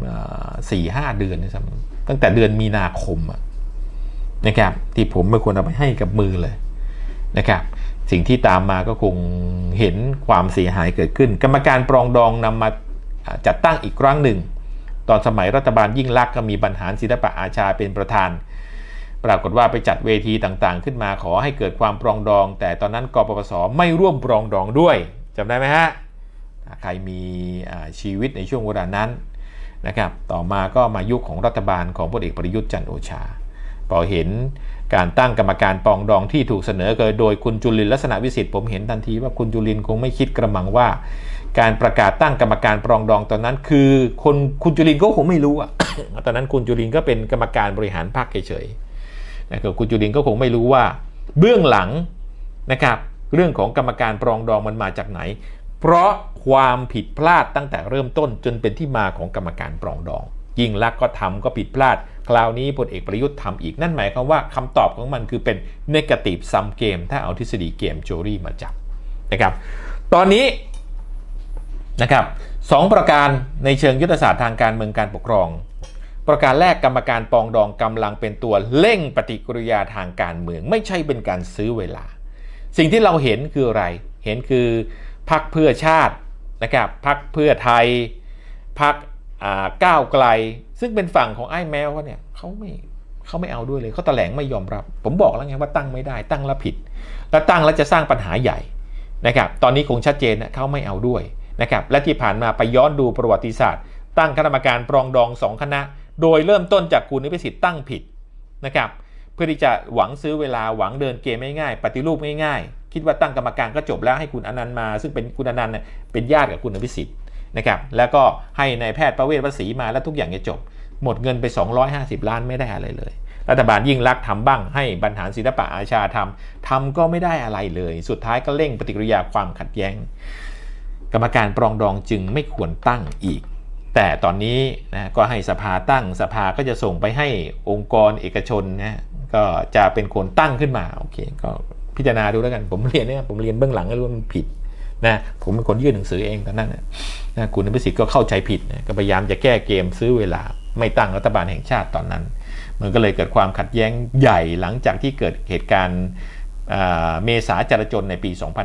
4-5 เดือนตั้งแต่เดือนมีนาคมนะครับที่ผมไม่ควรเอาไปให้กับมือเลยนะครับสิ่งที่ตามมาก็คงเห็นความเสียหายเกิดขึ้นกรรมการปรองดองนำมาจัดตั้งอีกครั้งหนึ่งตอนสมัยรัฐบาลยิ่งลักษณ์ก็มีบรรหารศิลปะอาชาเป็นประธานปรากฏว่าไปจัดเวทีต่างๆขึ้นมาขอให้เกิดความปรองดองแต่ตอนนั้นกปปสไม่ร่วมปรองดองด้วยจำได้ไหมฮะใครมีชีวิตในช่วงเวลานั้นนะครับต่อมาก็มายุคของรัฐบาลของพลเอกประยุทธ์จันทร์โอชาพอเห็นการตั้งกรรมการปรองดองที่ถูกเสนอโดยคุณจุลินทร์ลักษณะวิสิทธิ์ผมเห็นทันทีว่าคุณจุลินทร์คงไม่คิดกระมังว่าการประกาศตั้งกรรมการปรองดองตอนนั้นคือคุณจุลินทร์ก็คงไม่รู้ตอนนั้นคุณจุลินทร์ก็เป็นกรรมการบริหารพรรคเฉยๆนะครับคุณจุลินทร์ก็คงไม่รู้ว่าเบื้องหลังนะครับเรื่องของกรรมการปรองดองมันมาจากไหนเพราะความผิดพลาดตั้งแต่เริ่มต้นจนเป็นที่มาของกรรมการปรองดองยิ่งลักษณ์ก็ทำก็ผิดพลาดคราวนี้พลเอกประยุทธ์ทำอีกนั่นหมายความว่าคำตอบของมันคือเป็น negative sum game ถ้าเอาทฤษฎีเกมโจรี่มาจับนะครับตอนนี้นะครับ2ประการในเชิงยุทธศาสตร์ทางการเมืองการปกครองประการแรกกรรมการปรองดองกำลังเป็นตัวเร่งปฏิกิริยาทางการเมืองไม่ใช่เป็นการซื้อเวลาสิ่งที่เราเห็นคืออะไรเห็นคือพรรคเพื่อชาตินะครับพรรคเพื่อไทยพรรคก้าวไกลซึ่งเป็นฝั่งของไอ้แมวเขาเนี่ยเขาไม่เอาด้วยเลยเขาแถลงไม่ยอมรับผมบอกแล้วไงว่าตั้งไม่ได้ตั้งแล้วผิดแล้วตั้งแล้วจะสร้างปัญหาใหญ่นะครับตอนนี้คงชัดเจนนะเขาไม่เอาด้วยนะครับและที่ผ่านมาไปย้อนดูประวัติศาสตร์ตั้งคณะกรรมการปรองดอง2คณะโดยเริ่มต้นจากคุณอภิสิทธิ์ตั้งผิดนะครับเพื่อที่จะหวังซื้อเวลาหวังเดินเกมง่ายๆปฏิรูปง่ายๆคิดว่าตั้งกรรมการก็จบแล้วให้คุณอนันต์มาซึ่งเป็นคุณอนันต์เป็นญาติกับคุณอภิสิทธิ์นะครับแล้วก็ให้นายแพทย์ประเวศวสีมาแล้วทุกอย่างจะจบหมดเงินไป250ล้านไม่ได้อะไรเลยรัฐบาลยิ่งลักษณ์ทำบ้างให้บรรหารศิลปะอาชาทำก็ไม่ได้อะไรเลยสุดท้ายก็เร่งปฏิกิริยาความขัดแย้งกรรมการปรองดองจึงไม่ควรตั้งอีกแต่ตอนนี้นะก็ให้สภาตั้งสภาก็จะส่งไปให้องค์กรเอกชนนะก็จะเป็นคนตั้งขึ้นมาโอเคก็พิจารณาดูแล้วกันผมเรียนเบื้องหลังก็รู้ว่ามันผิดนะผมเป็นคนยื่นหนังสือเองตอนนั้นนะคุณอภิสิทธิ์ก็เข้าใจผิดนะก็พยายามจะแก้เกมซื้อเวลาไม่ตั้งรัฐบาลแห่งชาติตอนนั้นมันก็เลยเกิดความขัดแย้งใหญ่หลังจากที่เกิดเหตุการณ์เมษาจราจรในปี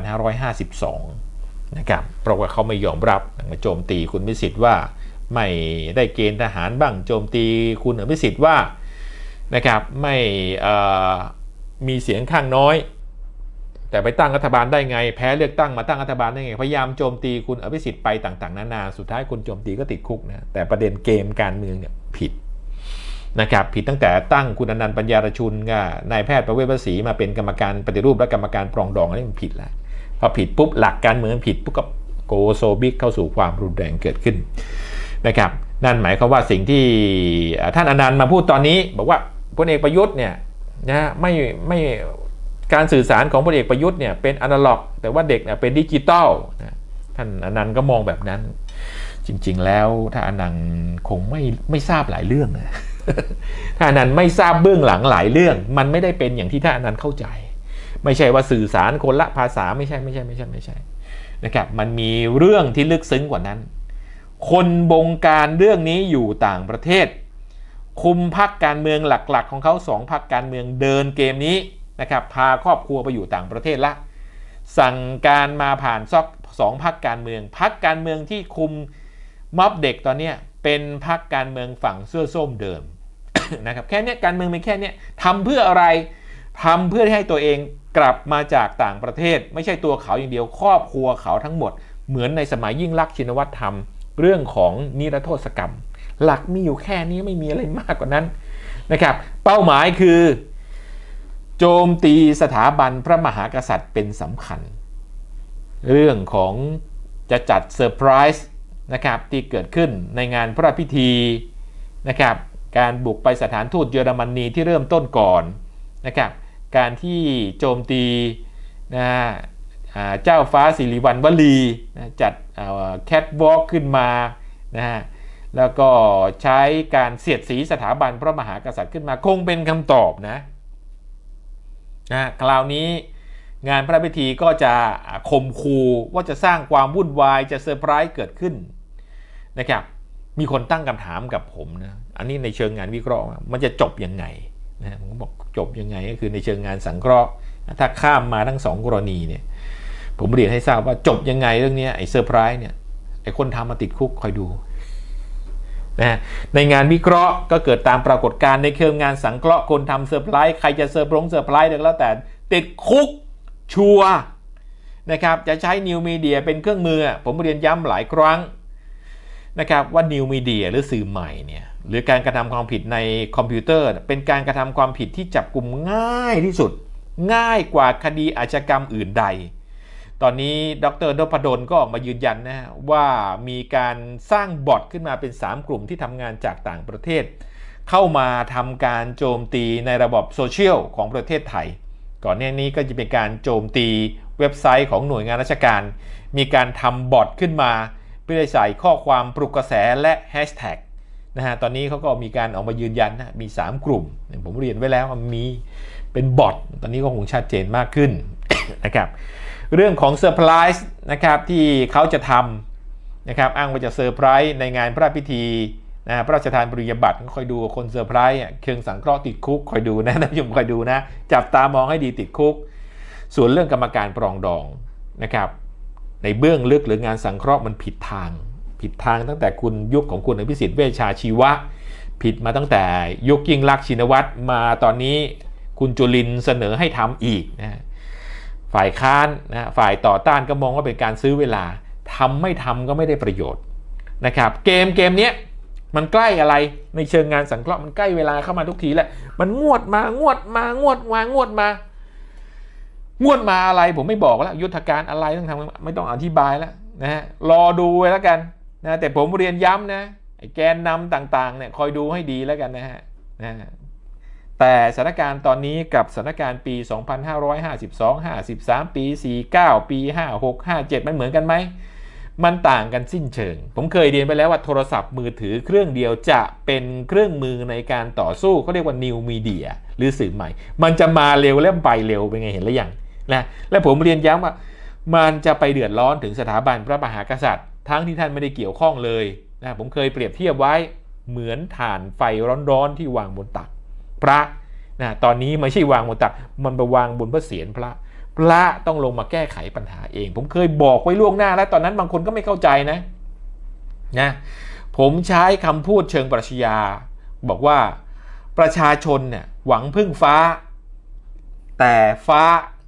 2552 นะครับเพราะว่าเขาไม่ยอมรับมาโจมตีคุณอภิสิทธิ์ว่าไม่ได้เกณฑ์ทหารบ้างโจมตีคุณอภิสิทธิ์ว่านะครับไม่มีเสียงข้างน้อยแต่ไปตั้งรัฐบาลได้ไงแพ้เลือกตั้งมาตั้งรัฐบาลได้ไงพยายามโจมตีคุณอภิสิทธิ์ไปต่างๆนานาสุดท้ายคุณโจมตีก็ติดคุกนะแต่ประเด็นเกมการเมืองเนี่ยผิดนะครับผิดตั้งแต่ตั้งคุณอนันต์ปัญญารชุนกับนายแพทย์ประเวศวศรีมาเป็นกรรมการปฏิรูปและกรรมการปรองดองอันนี้มันผิดแล้วพอผิดปุ๊บหลักการเมืองผิดปุ๊บก็โกโซบิกเข้าสู่ความรุนแรงเกิดขึ้นนะครับนั่นหมายความว่าสิ่งที่ท่านอนันต์มาพูดตอนนี้บอกว่าพลเอกประยุทธ์เนี่ยนะไม่การสื่อสารของพลเอกประยุทธ์เนี่ยเป็นอนาล็อกแต่ว่าเด็กเนี่ยเป็นดิจิตอลนะท่านอนันต์ก็มองแบบนั้นจริงๆแล้วถ้าอนันต์คงไม่ทราบหลายเรื่องนะถ้าอนันต์ไม่ทราบเบื้องหลังหลายเรื่องมันไม่ได้เป็นอย่างที่ท่านอนันต์เข้าใจไม่ใช่ว่าสื่อสารคนละภาษาไม่ใช่นะครับมันมีเรื่องที่ลึกซึ้งกว่านั้นคนบงการเรื่องนี้อยู่ต่างประเทศคุมพรรคการเมืองหลักๆของเขา2พรรคการเมืองเดินเกมนี้นะครับพาครอบครัวไปอยู่ต่างประเทศละสั่งการมาผ่าน2พรรคการเมืองที่คุมม็อบเด็กตอนนี้เป็นพรรคการเมืองฝั่งเสื้อส้มเดิม นะครับแค่นี้การเมืองเป็นแค่นี้ทำเพื่ออะไรทำเพื่อให้ตัวเองกลับมาจากต่างประเทศไม่ใช่ตัวเขาอย่างเดียวครอบครัวเขาทั้งหมดเหมือนในสมัยยิ่งลักษณ์ชินวัตรทำเรื่องของนิรโทษกรรมหลักมีอยู่แค่นี้ไม่มีอะไรมากกว่านั้นนะครับเป้าหมายคือโจมตีสถาบันพระมหากษัตริย์เป็นสำคัญเรื่องของจะจัดเซอร์ไพรส์นะครับที่เกิดขึ้นในงานพระราชพิธีนะครับการบุกไปสถานทูตเยอรมนีที่เริ่มต้นก่อนนะครับการที่โจมตีนะเจ้าฟ้าสิริวัณวลีนะจัดแคทวอล์กขึ้นมานะฮะแล้วก็ใช้การเสียดสีสถาบันพระมหากษัตริย์ขึ้นมาคงเป็นคำตอบนะคราวนี้งานพระราชพิธีก็จะข่มขู่ว่าจะสร้างความวุ่นวายจะเซอร์ไพรส์เกิดขึ้นนะครับมีคนตั้งคำถามกับผมนะอันนี้ในเชิงงานวิเคราะห์มันจะจบยังไงนะผมบอกจบยังไงก็คือในเชิงงานสังเคราะห์ถ้าข้ามมาทั้ง2กรณีเนี่ยผมเรียนให้ทราบว่าจบยังไงเรื่องนี้ไอ้เซอร์ไพรส์เนี่ยไอ้คนทำมาติดคุกคอยดูนะในงานวิเคราะห์ก็เกิดตามปรากฏการณ์ในเชิงงานสังเคราะห์คนทำเซอร์ไพรส์ใครจะเซอร์ไพรส์แล้วแต่ติดคุกชัวร์นะครับจะใช้นิวมีเดียเป็นเครื่องมือผมเรียนย้ำหลายครั้งนะครับว่านิวมีเดียหรือสื่อใหม่เนี่ยหรือการกระทำความผิดในคอมพิวเตอร์เป็นการกระทำความผิดที่จับกุมง่ายที่สุดง่ายกว่าคดีอาชญากรรมอื่นใดตอนนี้ดร.นพดลก็ออกมายืนยันนะว่ามีการสร้างบอทขึ้นมาเป็น3กลุ่มที่ทำงานจากต่างประเทศเข้ามาทำการโจมตีในระบบโซเชียลของประเทศไทยก่อนหน้านี้ก็จะเป็นการโจมตีเว็บไซต์ของหน่วยงานราชการมีการทำบอทขึ้นมาเพื่อใส่ข้อความปลุกกระแสและแฮชแท็กนะฮะตอนนี้เขาก็มีการออกมายืนยันนะมี3กลุ่มผมเรียนไว้แล้วมันมีเป็นบอทตอนนี้ก็คงชัดเจนมากขึ้น นะครับเรื่องของเซอร์ไพรส์นะครับที่เขาจะทำนะครับอ้างว่าจะเซอร์ไพรส์ในงานพระราชพิธีนะพระราชทานปริญญาบัตรคอยดูคนเซอร์ไพรส์เชิงสังเคราะห์ติดคุกคอยดูนะท่านผู้ชมคอยดูนะจับตามองให้ดีติดคุกส่วนเรื่องกรรมการปรองดองนะครับในเบื้องลึกหรืองานสังเคราะห์มันผิดทางตั้งแต่คุณยุคของคุณอภิสิทธิ์เวชชาชีวะผิดมาตั้งแต่ยุคยิ่งลักษณ์ชินวัตรมาตอนนี้คุณจุลินทร์เสนอให้ทำอีกนะฝ่ายค้านนะฝ่ายต่อต้านก็มองว่าเป็นการซื้อเวลาไม่ทำก็ไม่ได้ประโยชน์นะครับเกมนี้มันใกล้อะไรในเชิงงานสังเคราะห์มันใกล้เวลาเข้ามาทุกทีแล้วมันงวดมาอะไรผมไม่บอกแล้วยุทธการอะไรต้องทำไม่ต้องอธิบายแล้วนะฮะรอดูไว้แล้วกันนะแต่ผมเรียนย้ำนะไอ้แกนนำต่างๆเนี่ยคอยดูให้ดีแล้วกันนะฮะแต่สถานการณ์ตอนนี้กับสถานการณ์ปี2552 53ปี49ปี56 57มันเหมือนกันไหมมันต่างกันสิ้นเชิงผมเคยเรียนไปแล้วว่าโทรศัพท์มือถือเครื่องเดียวจะเป็นเครื่องมือในการต่อสู้เขาเรียกว่านิวมีเดียหรือสื่อใหม่มันจะมาเร็วและไปเร็วเป็นไงเห็นหรือยังนะและผมเรียนย้ำว่ามันจะไปเดือดร้อนถึงสถาบันพระมหากษัตริย์ทั้งที่ท่านไม่ได้เกี่ยวข้องเลยนะผมเคยเปรียบเทียบไว้เหมือนถ่านไฟร้อนๆที่วางบนตักพระนะตอนนี้ไม่ใช่วางบนตักมันไปวางบนพระเศียรพระต้องลงมาแก้ไขปัญหาเองผมเคยบอกไว้ล่วงหน้าแล้วตอนนั้นบางคนก็ไม่เข้าใจนะผมใช้คำพูดเชิงปรัชญาบอกว่าประชาชนเนี่ยหวังพึ่งฟ้าแต่ฟ้า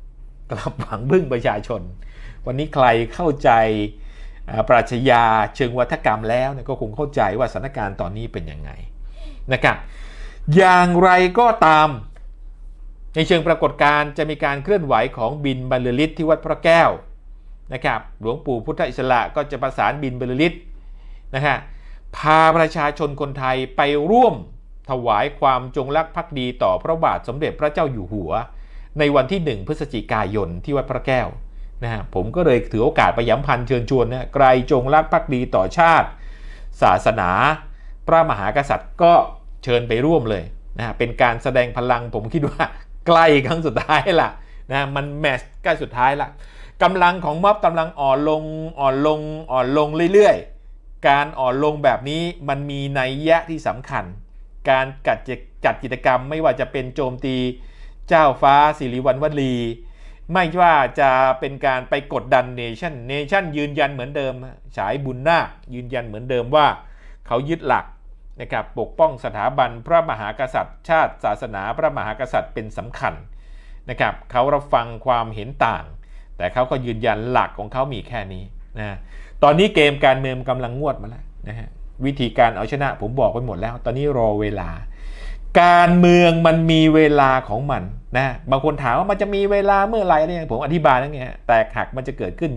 กลับหวังพึ่งประชาชนวันนี้ใครเข้าใจปรัชญาเชิงวัฒกรรมแล้วก็คงเข้าใจว่าสถานการณ์ตอนนี้เป็นยังไงนะครับอย่างไรก็ตามในเชิงปรากฏการณ์จะมีการเคลื่อนไหวของบิณฑบรรลือฤทธิ์ที่วัดพระแก้วนะครับหลวงปู่พุทธอิสระก็จะประสานบิณฑบรรลือฤทธิ์นะครับพาประชาชนคนไทยไปร่วมถวายความจงรักภักดีต่อพระบาทสมเด็จพระเจ้าอยู่หัวในวันที่1พฤศจิกายนที่วัดพระแก้วนะฮะผมก็เลยถือโอกาสไปย้ำพันเชิญชวนนะใครจงรักภักดีต่อชาติศาสนาพระมหากษัตริย์ก็เชิญไปร่วมเลยนะฮะเป็นการแสดงพลังผมคิดว่าใกล้ครั้งสุดท้ายละนะมันแมตช์ใกล้สุดท้ายละกำลังของม็อบกำลังอ่อนลงเรื่อยๆการอ่อนลงแบบนี้มันมีนัยยะที่สำคัญการจัดกิจกรรมไม่ว่าจะเป็นโจมตีเจ้าฟ้าสิริวัณวลีไม่ว่าจะเป็นการไปกดดันเนชั่นยืนยันเหมือนเดิมฉายบุญนาคยืนยันเหมือนเดิมว่าเขายึดหลักนะครับปกป้องสถาบันพระมหากษัตริย์ชาติศาสนาพระมหากษัตริย์เป็นสำคัญนะครับเขารับฟังความเห็นต่างแต่เขาก็ยืนยันหลักของเขามีแค่นี้นะตอนนี้เกมการเมืองกำลังงวดมาแล้วนะฮะวิธีการเอาชนะผมบอกไปหมดแล้วตอนนี้รอเวลาการเมืองมันมีเวลาของมันนะบางคนถามว่ามันจะมีเวลาเมื่อไหร่เนี่ยผมอธิบายแล้วไงแตกหักมันจะเกิดขึ้น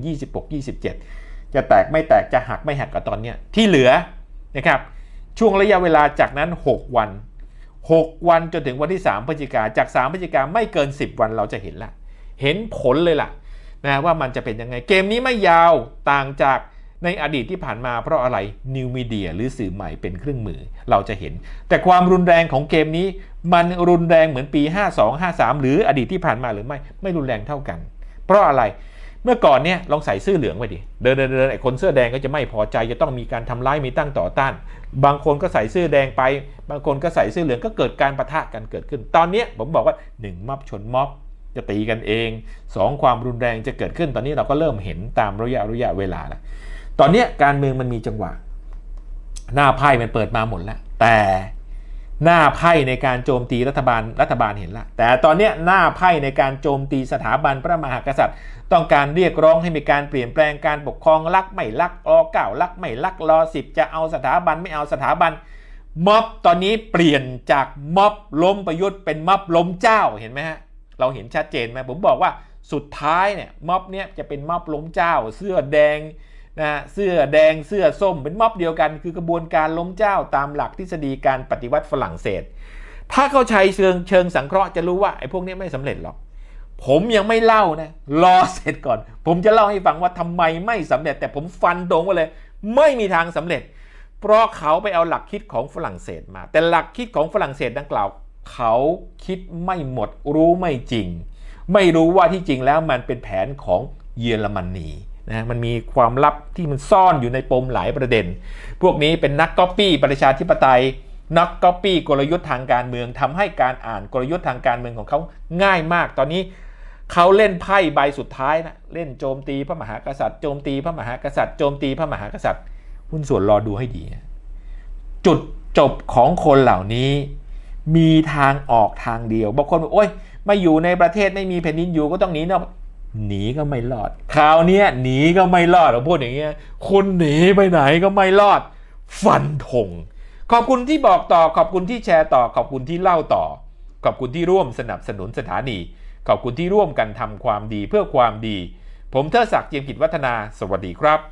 26-27จะแตกไม่แตกจะหักไม่หักกับตอนเนี้ยที่เหลือนะครับช่วงระยะเวลาจากนั้น6วันจนถึงวันที่3พฤศจิกาจาก3พฤศจิกาไม่เกิน10วันเราจะเห็นละเห็นผลเลยล่ะนะว่ามันจะเป็นยังไงเกมนี้ไม่ยาวต่างจากในอดีตที่ผ่านมาเพราะอะไรนิวมีเดียหรือสื่อใหม่เป็นเครื่องมือเราจะเห็นแต่ความรุนแรงของเกมนี้มันรุนแรงเหมือนปี52-53หรืออดีตที่ผ่านมาหรือไม่รุนแรงเท่ากันเพราะอะไรเมื่อก่อนเนี่ยลองใส่เสื้อเหลืองไปดิเดินไอ้คนเสื้อแดงก็จะไม่พอใจจะต้องมีการทำร้ายมีตั้งต่อต้านบางคนก็ใส่เสื้อแดงไปบางคนก็ใส่เสื้อเหลืองก็เกิดการปะทะกันเกิดขึ้นตอนนี้ผมบอกว่า1ม็อบชนม็อบจะตีกันเอง2ความรุนแรงจะเกิดขึ้นตอนนี้เราก็เริ่มเห็นตามระยะเวลาแล้วตอนนี้การเมืองมันมีจังหวะหน้าไพ่มันเปิดมาหมดแล้วแต่หน้าไพ่ในการโจมตีรัฐบาลเห็นแล้วแต่ตอนนี้หน้าไพ่ในการโจมตีสถาบันพระมหากษัตริย์ต้องการเรียกร้องให้มีการเปลี่ยนแปลงการปกครองรักไม่รักร9รักไม่รักร10จะเอาสถาบันไม่เอาสถาบันม็อบตอนนี้เปลี่ยนจากม็อบล้มประยุทธ์เป็นม็อบล้มเจ้าเห็นไหมฮะเราเห็นชัดเจนไหมผมบอกว่าสุดท้ายเนี่ยม็อบเนี้ยจะเป็นม็อบล้มเจ้าเสื้อแดงเสื้อแดงเสื้อส้มเป็นม็อบเดียวกันคือกระบวนการล้มเจ้าตามหลักทฤษฎีการปฏิวัติฝรั่งเศสถ้าเข้าใจเชิงสังเคราะห์จะรู้ว่าไอ้พวกนี้ไม่สำเร็จหรอกผมยังไม่เล่านะรอเสร็จก่อนผมจะเล่าให้ฟังว่าทำไมไม่สำเร็จแต่ผมฟันตรงไว้เลยไม่มีทางสำเร็จเพราะเขาไปเอาหลักคิดของฝรั่งเศสมาแต่หลักคิดของฝรั่งเศสดังกล่าวเขาคิดไม่หมดรู้ไม่จริงไม่รู้ว่าที่จริงแล้วมันเป็นแผนของเยอรมนีนะมันมีความลับที่มันซ่อนอยู่ในปมหลายประเด็นพวกนี้เป็นนักก๊อปปี้ประชาธิปไตยนักก๊อปปี้กลยุทธ์ทางการเมืองทำให้การอ่านกลยุทธ์ทางการเมืองของเขาง่ายมากตอนนี้เขาเล่นไพ่ใบสุดท้ายนะเล่นโจมตีพระมหากษัตริย์โจมตีพระมหากษัตริย์โจมตีพระมหากษัตริย์หุ้นส่วนรอดูให้ดีจุดจบของคนเหล่านี้มีทางออกทางเดียวบางคนบอกโอ๊ยมาอยู่ในประเทศไม่มีแผ่นดินอยู่ก็ต้องหนีนอกหนีก็ไม่รอดคราวนี้หนีก็ไม่รอดเราพูดอย่างเงี้ยคนหนีไปไหนก็ไม่รอดฟันธงขอบคุณที่บอกต่อขอบคุณที่แชร์ต่อขอบคุณที่เล่าต่อขอบคุณที่ร่วมสนับสนุนสถานีขอบคุณที่ร่วมกันทำความดีเพื่อความดีผมเทิดศักดิ์ เจียมกิจวัฒนาสวัสดีครับ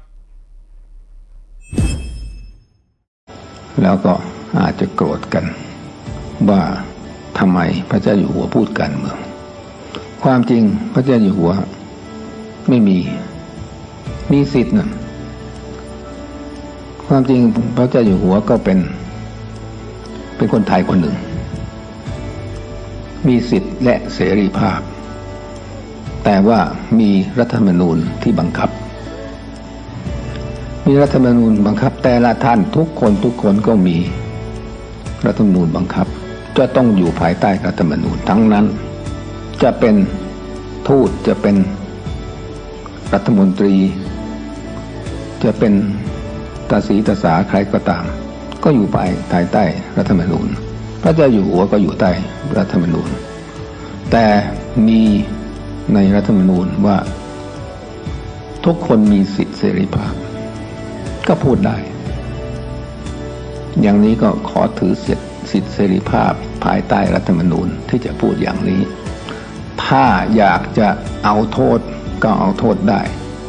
แล้วก็อาจจะโกรธกันว่าทำไมพระเจ้าอยู่หัวพูดการเมืองความจริงพระเจ้าอยู่หัวไม่มีสิทธิ์นะความจริงพระเจ้าอยู่หัวก็เป็นคนไทยคนหนึ่งมีสิทธิ์และเสรีภาพแต่ว่ามีรัฐธรรมนูญที่บังคับมีรัฐธรรมนูญบังคับแต่ละท่านทุกคนก็มีรัฐธรรมนูญบังคับจะต้องอยู่ภายใต้รัฐธรรมนูญทั้งนั้นจะเป็นทูตจะเป็นรัฐมนตรีจะเป็นตาสีตาสาใครก็ตามก็อยู่ภายใต้รัฐธรรมนูญพระเจ้าอยู่หัวก็อยู่ใต้รัฐธรรมนูญแต่มีในรัฐธรรมนูญว่าทุกคนมีสิทธิเสรีภาพก็พูดได้อย่างนี้ก็ขอถือสิทธิเสรีภาพภายใต้รัฐธรรมนูญที่จะพูดอย่างนี้ถ้าอยากจะเอาโทษก็เอาโทษได้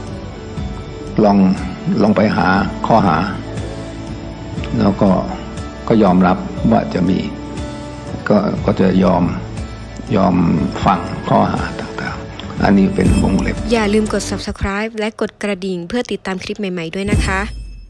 ลองไปหาข้อหาแล้วก็ยอมรับว่าจะมีก็จะยอมฟังข้อหาต่างๆอันนี้เป็นวงเล็บอย่าลืมกด Subscribe และกดกระดิ่งเพื่อติดตามคลิปใหม่ๆด้วยนะคะ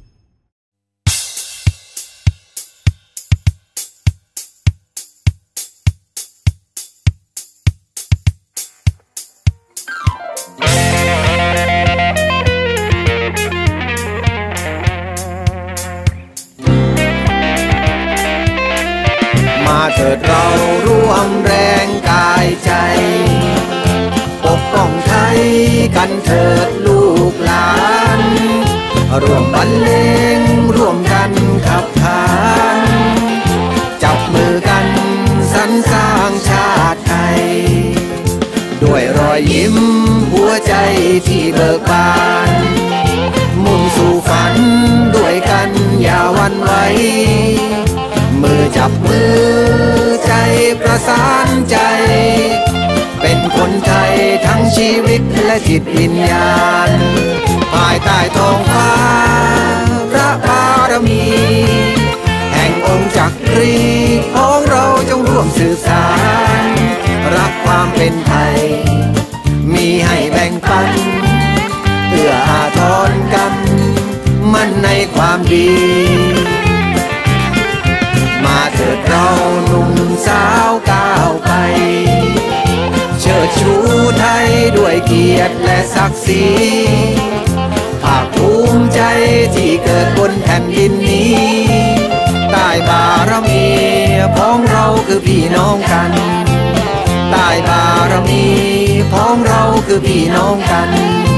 มาเถิดเราร่วมแรงกายใจปกป้องไทยกันเถิดลูกหลานร่วมบรรเลงร่วมกันขับขานจับมือกันสรรสร้างชาติไทยด้วยรอยยิ้มหัวใจที่เบิกบานมุ่งสู่ฝันด้วยกันอย่าหวั่นไหวมือจับมือใจประสานใจเป็นคนไทยทั้งชีวิตและจิตวิญญาณภายใต้ท้องฟ้าพระบารมีแห่งองค์จักรีของเราจงร่วมสื่อสารรักความเป็นไทยมีให้แบ่งปันเพื่ออาทรกันมั่นในความดีมาเถิดเราหนุ่มสาวก้าวไปเชิดชูไทยด้วยเกียรติและศักดิ์ศรีภาคภูมิใจที่เกิดบนแผ่นดินนี้ใต้บารมีพ้องเราคือพี่น้องกันใต้บารมีพ้องเราคือพี่น้องกัน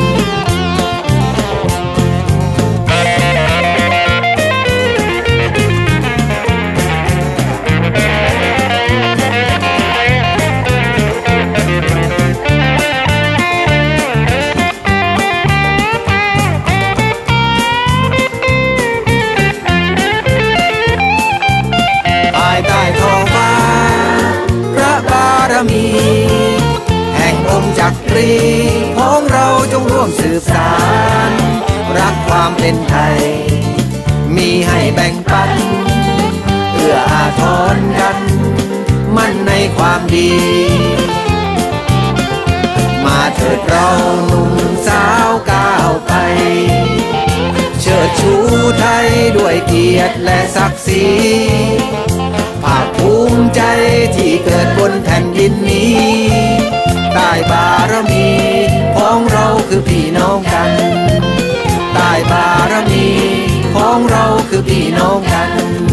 แห่งองค์จักรีของเราจงร่วมสืบสานรักความเป็นไทยมีให้แบ่งปันเอื้ออาทรกันมั่นในความดีมาเถิดเราหนุ่มสาวก้าวไปเชิดชูไทยด้วยเกียรติและศักดิ์ศรีภาคภูมิใจที่เกิดบนแผ่นดินนี้ใต้บารมีของเราคือพี่น้องกันใต้บารมีของเราคือพี่น้องกัน